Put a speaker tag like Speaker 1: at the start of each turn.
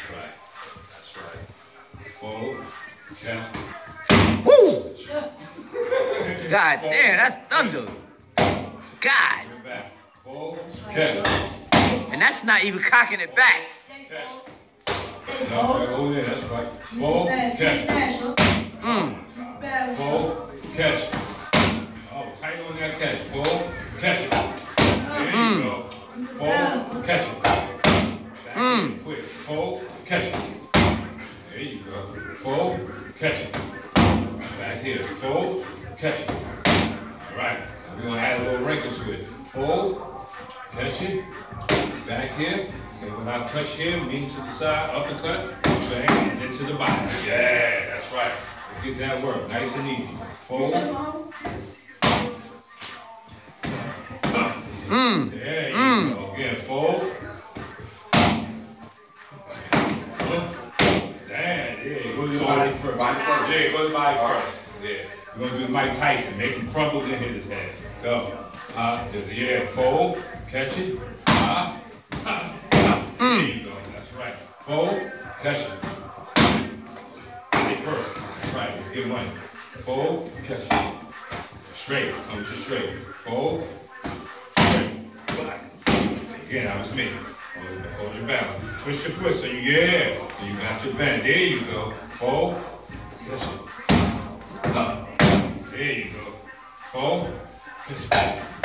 Speaker 1: right. That's right. Fold, catch.
Speaker 2: Woo! God damn, that's thunder. God.
Speaker 1: Back. Fold, catch.
Speaker 2: And that's not even cocking it back.
Speaker 1: Catch. No, hold it, that's right. Fold, catch. Fold, catch. Oh, tight on that catch. Fold, catch it. There you go. Fold, catch it. Back in quick. Fold, catch it. There you go. Fold, catch it. Back here. Fold, catch it. All right. We're going to add a little wrinkle to it. Fold, catch it. Back here. And when I touch here, knee to the side, uppercut, bang, and then to the bottom. Yeah, that's right. Let's get that work. Nice and easy. Fold. There you go. Again, fold. Damn, yeah, go to the body first. Yeah, go to the body first. Yeah. We're going to do Mike Tyson. Make him crumble and hit his head. Go. Yeah, fold. Catch it. There you go. That's right. Fold. Catch it. Hit first. That's right. Let's get money. Fold. Catch it. Straight. Come to straight. Fold. Straight. Again, that was me. Hold your balance. Twist your foot so you, yeah. So you got your bend. There you go. Fold. Catch it. There you go. Fold. Catch it.